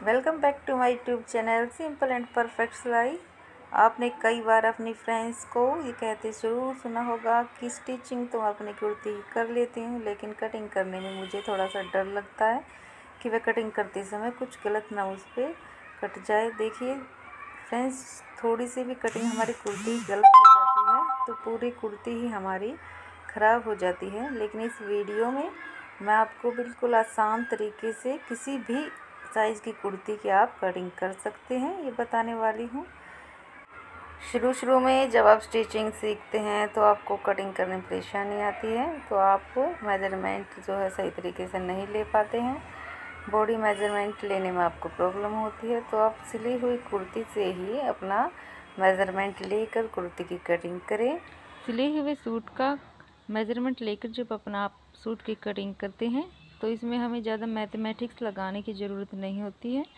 Welcome back to my YouTube channel simple and perfect सिलाई। आपने कई बार अपनी फ्रेंड्स को ये कहते ज़रूर सुना होगा कि स्टिचिंग तो मैं अपनी कुर्ती कर लेती हूँ, लेकिन कटिंग करने में मुझे थोड़ा सा डर लगता है कि वह कटिंग करते समय कुछ गलत ना उस पर कट जाए। देखिए फ्रेंड्स, थोड़ी सी भी कटिंग हमारी कुर्ती गलत हो जाती है तो पूरी कुर्ती ही हमारी ख़राब हो जाती है। लेकिन इस वीडियो में मैं आपको बिल्कुल आसान तरीके से किसी भी साइज़ की कुर्ती की आप कटिंग कर सकते हैं, ये बताने वाली हूँ। शुरू में जब आप स्टिचिंग सीखते हैं तो आपको कटिंग करने में परेशानी आती है, तो आप मेजरमेंट जो है सही तरीके से नहीं ले पाते हैं। बॉडी मेजरमेंट लेने में आपको प्रॉब्लम होती है, तो आप सिली हुई कुर्ती से ही अपना मेजरमेंट लेकर कुर्ती की कटिंग करें। सिले हुए सूट का मेजरमेंट लेकर जब अपना आप सूट की कटिंग करते हैं तो इसमें हमें ज़्यादा मैथमेटिक्स लगाने की ज़रूरत नहीं होती है।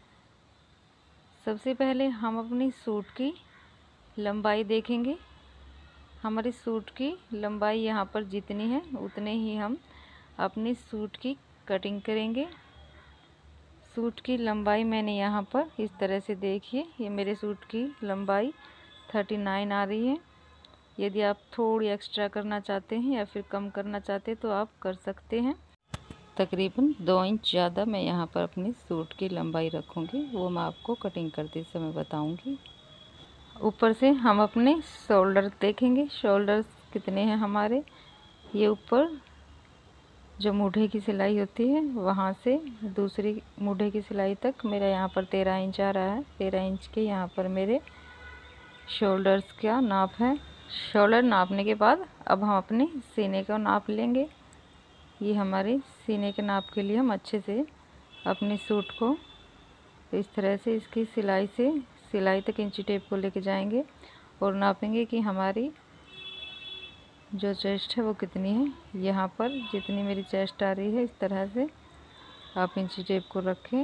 सबसे पहले हम अपनी सूट की लंबाई देखेंगे। हमारे सूट की लंबाई यहाँ पर जितनी है उतने ही हम अपनी सूट की कटिंग करेंगे। सूट की लंबाई मैंने यहाँ पर इस तरह से देखिए, ये मेरे सूट की लंबाई 39 आ रही है। यदि आप थोड़ी एक्स्ट्रा करना चाहते हैं या फिर कम करना चाहते हैं तो आप कर सकते हैं। तकरीबन 2 इंच ज़्यादा मैं यहाँ पर अपनी सूट की लंबाई रखूँगी, वो मैं आपको कटिंग करते समय बताऊँगी। ऊपर से हम अपने शोल्डर देखेंगे, शोल्डर्स कितने हैं हमारे। ये ऊपर जो मूढ़े की सिलाई होती है वहाँ से दूसरी मूढ़े की सिलाई तक मेरा यहाँ पर 13 इंच आ रहा है। 13 इंच के यहाँ पर मेरे शोल्डर्स का नाप है। शोल्डर नापने के बाद अब हम अपने सीने का नाप लेंगे। ये हमारे सीने के नाप के लिए हम अच्छे से अपने सूट को इस तरह से इसकी सिलाई तक इंची टेप को लेके जाएंगे और नापेंगे कि हमारी जो चेस्ट है वो कितनी है। यहाँ पर जितनी मेरी चेस्ट आ रही है इस तरह से आप इंची टेप को रखें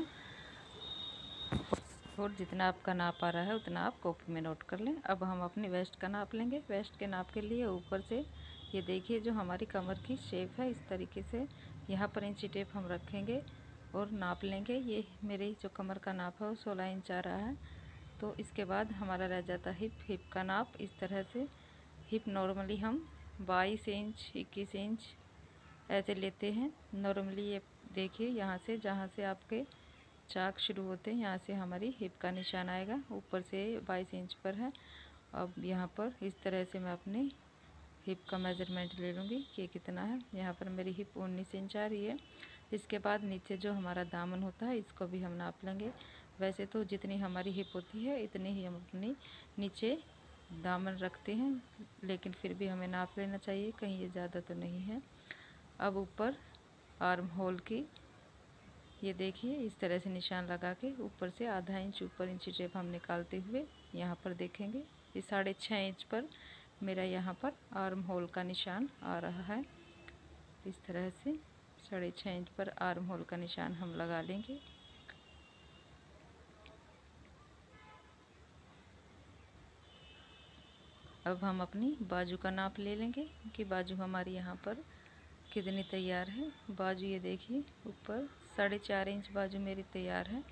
और जितना आपका नाप आ रहा है उतना आप कॉपी में नोट कर लें। अब हम अपनी वेस्ट का नाप लेंगे। वेस्ट के नाप के लिए ऊपर से ये देखिए जो हमारी कमर की शेप है इस तरीके से यहाँ पर इंची टेप हम रखेंगे और नाप लेंगे। ये मेरी जो कमर का नाप है वो 16 इंच आ रहा है। तो इसके बाद हमारा रह जाता है हिप का नाप। इस तरह से हिप नॉर्मली हम 22 इंच 21 इंच ऐसे लेते हैं नॉर्मली। ये देखिए यहाँ से जहाँ से आपके चाक शुरू होते हैं यहाँ से हमारी हिप का निशान आएगा, ऊपर से 22 इंच पर है। अब यहाँ पर इस तरह से मैं अपने हिप का मेजरमेंट ले लूँगी कि कितना है। यहाँ पर मेरी हिप 19 इंच आ रही है। इसके बाद नीचे जो हमारा दामन होता है इसको भी हम नाप लेंगे। वैसे तो जितनी हमारी हिप होती है इतनी ही हम अपनी नीचे दामन रखते हैं, लेकिन फिर भी हमें नाप लेना चाहिए, कहीं ये ज़्यादा तो नहीं है। अब ऊपर आर्म होल की ये देखिए इस तरह से निशान लगा के ऊपर से आधा इंच ऊपर इंची टेप हम निकालते हुए यहाँ पर देखेंगे। ये 6.5 इंच पर मेरा यहाँ पर आर्म होल का निशान आ रहा है। इस तरह से 6.5 इंच पर आर्म होल का निशान हम लगा लेंगे। अब हम अपनी बाजू का नाप ले लेंगे कि बाजू हमारी यहाँ पर कितनी तैयार है। बाजू ये देखिए ऊपर 4.5 इंच बाजू मेरी तैयार है।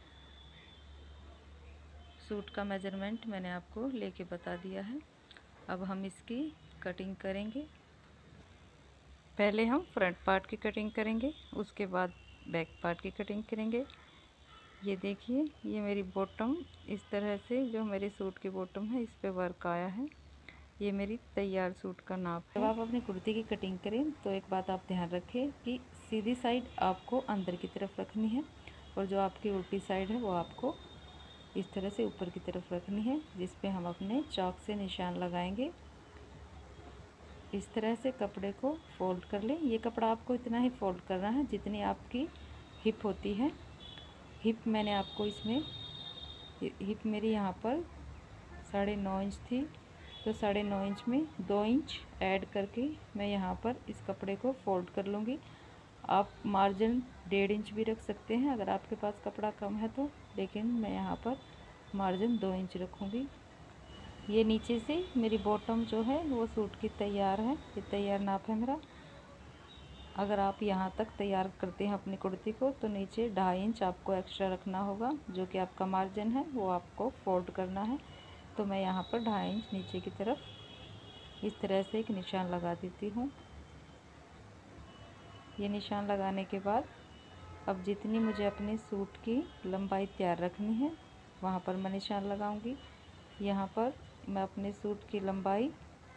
सूट का मेजरमेंट मैंने आपको लेके बता दिया है। अब हम इसकी कटिंग करेंगे। पहले हम फ्रंट पार्ट की कटिंग करेंगे, उसके बाद बैक पार्ट की कटिंग करेंगे। ये देखिए ये मेरी बॉटम इस तरह से जो मेरे सूट की बॉटम है इस पे वर्क आया है। ये मेरी तैयार सूट का नाप है। जब आप अपनी कुर्ती की कटिंग करें तो एक बात आप ध्यान रखें कि सीधी साइड आपको अंदर की तरफ रखनी है और जो आपकी उल्टी साइड है वो आपको इस तरह से ऊपर की तरफ रखनी है, जिस पे हम अपने चॉक से निशान लगाएंगे। इस तरह से कपड़े को फोल्ड कर लें। ये कपड़ा आपको इतना ही फोल्ड करना है जितनी आपकी हिप होती है। हिप मैंने आपको इसमें हिप मेरी यहाँ पर 9.5 इंच थी, तो 9.5 इंच में 2 इंच ऐड करके मैं यहाँ पर इस कपड़े को फोल्ड कर लूँगी। आप मार्जिन 1.5 इंच भी रख सकते हैं अगर आपके पास कपड़ा कम है तो, लेकिन मैं यहाँ पर मार्जिन 2 इंच रखूँगी। ये नीचे से मेरी बॉटम जो है वो सूट की तैयार है, ये तैयार नाप है मेरा। अगर आप यहाँ तक तैयार करते हैं अपनी कुर्ती को तो नीचे 2.5 इंच आपको एक्स्ट्रा रखना होगा, जो कि आपका मार्जिन है वो आपको फोल्ड करना है। तो मैं यहाँ पर 2.5 इंच नीचे की तरफ इस तरह से एक निशान लगा देती हूँ। ये निशान लगाने के बाद अब जितनी मुझे अपने सूट की लंबाई तैयार रखनी है वहाँ पर मैं निशान लगाऊंगी। यहाँ पर मैं अपने सूट की लंबाई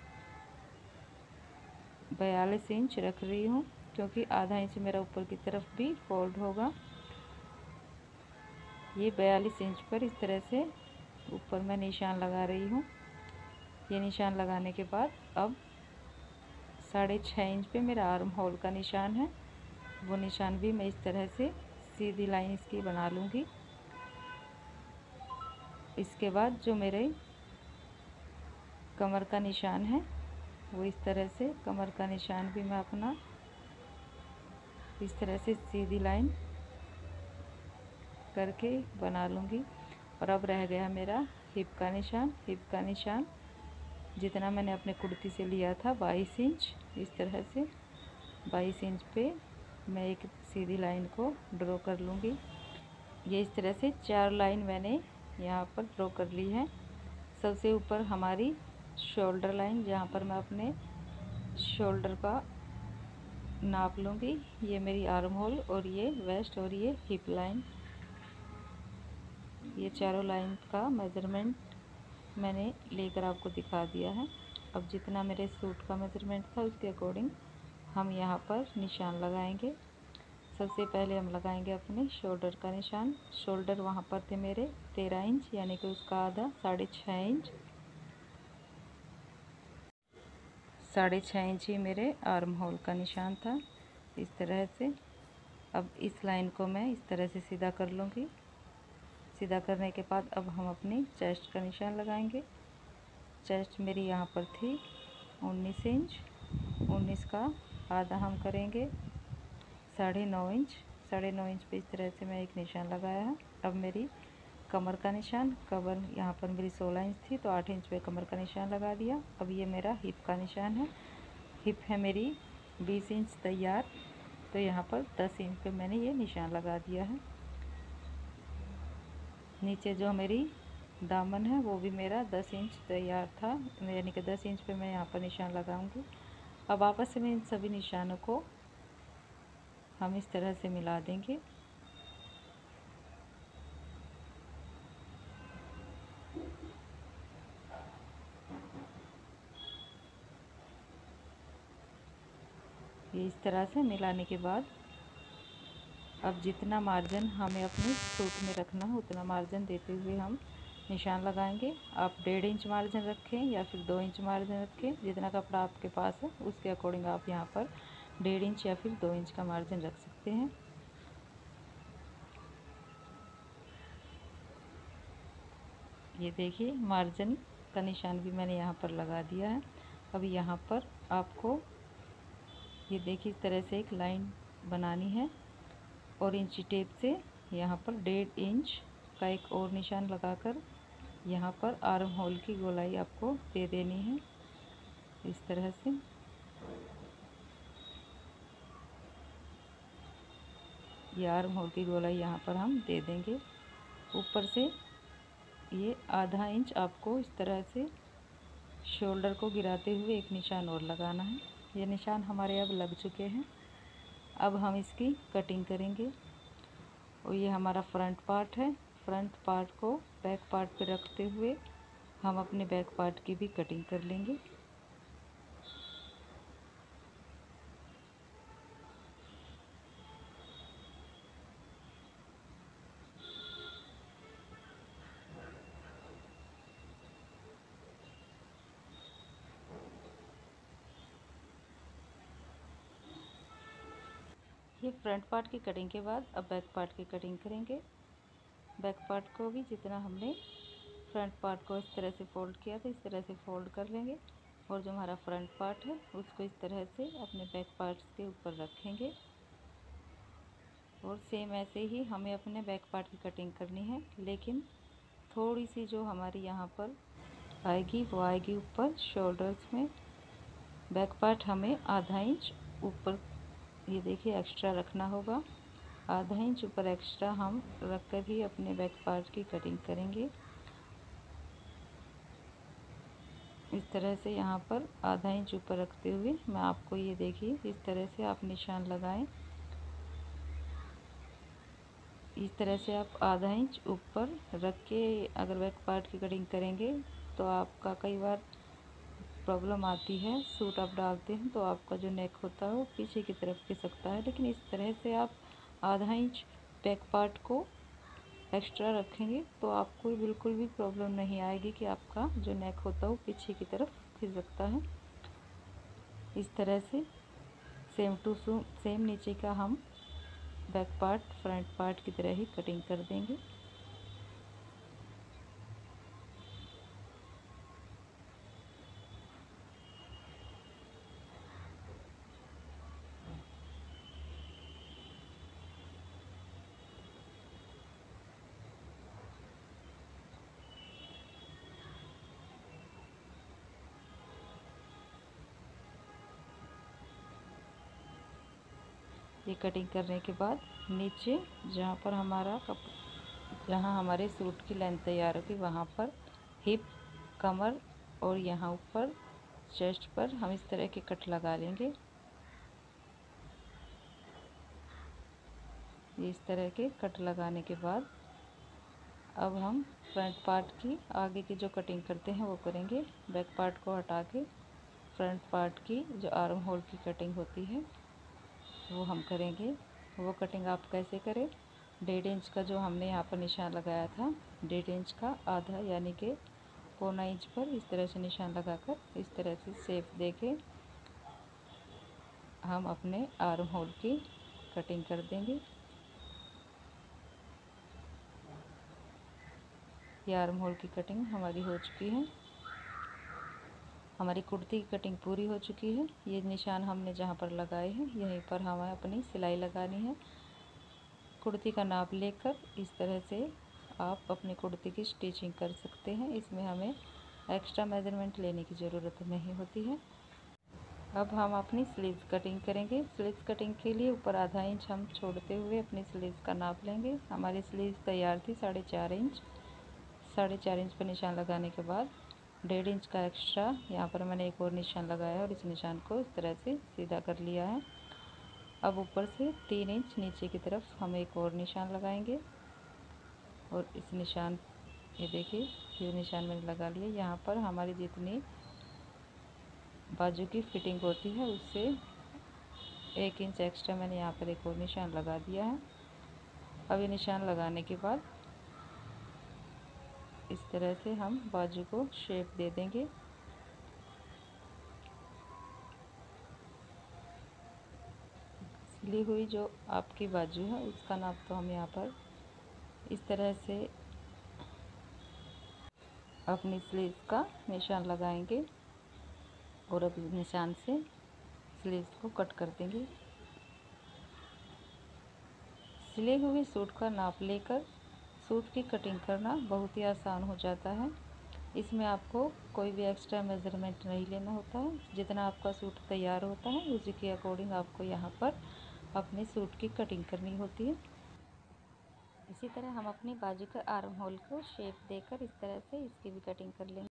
42 इंच रख रही हूँ, क्योंकि आधा इंच मेरा ऊपर की तरफ भी फोल्ड होगा। ये 42 इंच पर इस तरह से ऊपर मैं निशान लगा रही हूँ। ये निशान लगाने के बाद अब 6.5 इंच पे मेरा आर्म होल का निशान है, वो निशान भी मैं इस तरह से सीधी लाइन इसकी बना लूँगी। इसके बाद जो मेरे कमर का निशान है वो इस तरह से कमर का निशान भी मैं अपना इस तरह से सीधी लाइन करके बना लूँगी। और अब रह गया मेरा हिप का निशान। हिप का निशान जितना मैंने अपने कुर्ती से लिया था 22 इंच, इस तरह से 22 इंच पे मैं एक सीधी लाइन को ड्रॉ कर लूँगी। ये इस तरह से 4 लाइन मैंने यहाँ पर ड्रॉ कर ली है। सबसे ऊपर हमारी शोल्डर लाइन, जहाँ पर मैं अपने शोल्डर का नाप लूँगी। ये मेरी आर्म होल और ये वेस्ट और ये हिप लाइन, ये चारों लाइन का मेज़रमेंट मैंने लेकर आपको दिखा दिया है। अब जितना मेरे सूट का मेज़रमेंट था उसके अकॉर्डिंग हम यहाँ पर निशान लगाएंगे। सबसे पहले हम लगाएंगे अपने शोल्डर का निशान। शोल्डर वहाँ पर थे मेरे 13 इंच, यानी कि उसका आधा 6.5 इंच। 6.5 इंच ही मेरे आर्म होल का निशान था, इस तरह से। अब इस लाइन को मैं इस तरह से सीधा कर लूँगी। सीधा करने के बाद अब हम अपनी चेस्ट का निशान लगाएंगे। चेस्ट मेरी यहाँ पर थी 19 इंच, 19 का आधा हम करेंगे 9.5 इंच। 9.5 इंच पे इस तरह से मैं एक निशान लगाया है। अब मेरी कमर का निशान, कमर यहाँ पर मेरी 16 इंच थी तो 8 इंच पे कमर का निशान लगा दिया। अब ये मेरा हिप का निशान है। हिप है मेरी 20 इंच तैयार, तो यहाँ पर 10 इंच पे मैंने ये निशान लगा दिया है। नीचे जो मेरी दामन है वो भी मेरा 10 इंच तैयार था, यानी कि 10 इंच पे मैं यहाँ पर निशान लगाऊंगी। अब आपस में इन सभी निशानों को हम इस तरह से मिला देंगे। ये इस तरह से मिलाने के बाद अब जितना मार्जिन हमें अपने सूट में रखना है उतना मार्जिन देते हुए हम निशान लगाएंगे। आप 1.5 इंच मार्जिन रखें या फिर 2 इंच मार्जिन रखें, जितना कपड़ा आपके पास है उसके अकॉर्डिंग आप यहाँ पर 1.5 इंच या फिर 2 इंच का मार्जिन रख सकते हैं। ये देखिए मार्जिन का निशान भी मैंने यहाँ पर लगा दिया है। अब यहाँ पर आपको ये देखिए इस तरह से एक लाइन बनानी है और इंची टेप से यहाँ पर 1.5 इंच का एक और निशान लगाकर यहाँ पर आर्म होल की गोलाई आपको दे देनी है, इस तरह से। ये आर्म होल की गोलाई यहाँ पर हम दे देंगे। ऊपर से ये आधा इंच आपको इस तरह से शोल्डर को गिराते हुए एक निशान और लगाना है। ये निशान हमारे अब लग चुके हैं। अब हम इसकी कटिंग करेंगे और ये हमारा फ्रंट पार्ट है। फ्रंट पार्ट को बैक पार्ट पे रखते हुए हम अपने बैक पार्ट की भी कटिंग कर लेंगे। ये फ्रंट पार्ट की कटिंग के बाद अब बैक पार्ट की कटिंग करेंगे। बैक पार्ट को भी जितना हमने फ्रंट पार्ट को इस तरह से फोल्ड किया था इस तरह से फोल्ड कर लेंगे और जो हमारा फ्रंट पार्ट है उसको इस तरह से अपने बैक पार्ट्स के ऊपर रखेंगे। और सेम ऐसे ही हमें अपने बैक पार्ट की कटिंग करनी है, लेकिन थोड़ी सी जो हमारी यहाँ पर आएगी वो आएगी ऊपर शोल्डर्स में। बैक पार्ट हमें आधा इंच ऊपर ये देखिए एक्स्ट्रा रखना होगा, आधा इंच ऊपर एक्स्ट्रा हम रख कर ही अपने बैक पार्ट की कटिंग करेंगे। इस तरह से यहाँ पर आधा इंच ऊपर रखते हुए मैं आपको ये देखिए इस तरह से आप निशान लगाएं। इस तरह से आप आधा इंच ऊपर रख के अगर बैक पार्ट की कटिंग करेंगे तो आपका कई बार प्रॉब्लम आती है, सूट आप डालते हैं तो आपका जो नेक होता है वो पीछे की तरफ खिसकता है। लेकिन इस तरह से आप आधा इंच बैक पार्ट को एक्स्ट्रा रखेंगे तो आपको बिल्कुल भी प्रॉब्लम नहीं आएगी कि आपका जो नेक होता है वो पीछे की तरफ खिसकता है। इस तरह से सेम टू सेम नीचे का हम बैक पार्ट फ्रंट पार्ट की तरह ही कटिंग कर देंगे। ये कटिंग करने के बाद नीचे जहाँ पर जहाँ हमारे सूट की लेंथ तैयार होगी वहाँ पर हिप, कमर और यहाँ ऊपर चेस्ट पर हम इस तरह के कट लगा लेंगे। इस तरह के कट लगाने के बाद अब हम फ्रंट पार्ट की आगे की जो कटिंग करते हैं वो करेंगे। बैक पार्ट को हटा के फ्रंट पार्ट की जो आर्म होल की कटिंग होती है वो हम करेंगे। वो कटिंग आप कैसे करें, 1.5 इंच का जो हमने यहाँ पर निशान लगाया था, 1.5 इंच का आधा यानी कि पौना इंच पर इस तरह से निशान लगाकर इस तरह से शेप देके हम अपने आर्म होल की कटिंग कर देंगे। ये आर्म होल की कटिंग हमारी हो चुकी है। हमारी कुर्ती की कटिंग पूरी हो चुकी है। ये निशान हमने जहाँ पर लगाए हैं यहीं पर हमें अपनी सिलाई लगानी है। कुर्ती का नाप लेकर इस तरह से आप अपनी कुर्ती की स्टिचिंग कर सकते हैं। इसमें हमें एक्स्ट्रा मेजरमेंट लेने की ज़रूरत नहीं होती है। अब हम अपनी स्लीव्स कटिंग करेंगे। स्लीव्स कटिंग के लिए ऊपर आधा इंच हम छोड़ते हुए अपनी स्लीव्स का नाप लेंगे। हमारी स्लीव्स तैयार थी 4.5 इंच। 4.5 इंच पर निशान लगाने के बाद 1.5 इंच का एक्स्ट्रा यहाँ पर मैंने एक और निशान लगाया और इस निशान को इस तरह से सीधा कर लिया है। अब ऊपर से 3 इंच नीचे की तरफ हम एक और निशान लगाएंगे और इस निशान, ये देखिए ये निशान मैंने लगा लिया। यहाँ पर हमारी जितनी बाजू की फिटिंग होती है उससे 1 इंच एक्स्ट्रा मैंने यहाँ पर एक और निशान लगा दिया है। अब ये निशान लगाने के बाद इस तरह से हम बाजू को शेप दे देंगे। सिली हुई जो आपकी बाजू है उसका नाप तो हम यहाँ पर इस तरह से अपनी स्लीव्स का निशान लगाएंगे और अब इस निशान से स्लीव्स को कट कर देंगे। सिले हुए सूट का नाप लेकर सूट की कटिंग करना बहुत ही आसान हो जाता है। इसमें आपको कोई भी एक्स्ट्रा मेज़रमेंट नहीं लेना होता है। जितना आपका सूट तैयार होता है उसी के अकॉर्डिंग आपको यहाँ पर अपने सूट की कटिंग करनी होती है। इसी तरह हम अपनी बाजू के आर्म होल को शेप देकर इस तरह से इसकी भी कटिंग कर लेंगे।